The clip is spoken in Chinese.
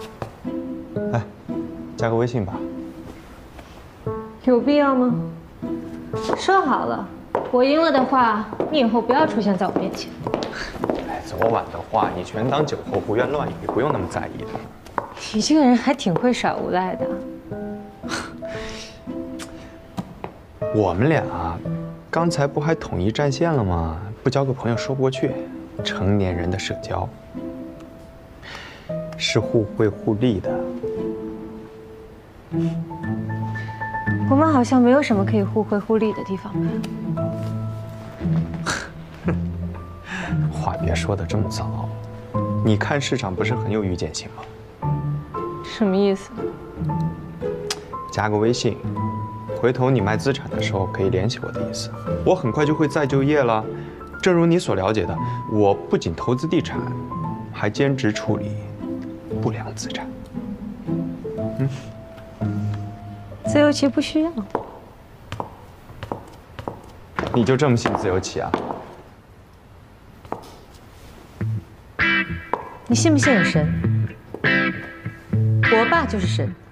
来，加个微信吧。 有必要吗？说好了，我赢了的话，你以后不要出现在我面前。 哎，昨晚的话你全当酒后胡言乱语，不用那么在意的。 你这个人还挺会耍无赖的。 我们俩刚才不还统一战线了吗？不交个朋友说不过去。成年人的社交是互惠互利的。 我们好像没有什么可以互惠互利的地方吧？ 话别说的这么早，你看市场不是很有预见性吗？ 什么意思？ 加个微信，回头你卖资产的时候可以联系我的意思。我很快就会再就业了。正如你所了解的，我不仅投资地产，还兼职处理不良资产。 自由骑不需要。 你就这么信自由骑啊？ 你信不信有神？我爸就是神。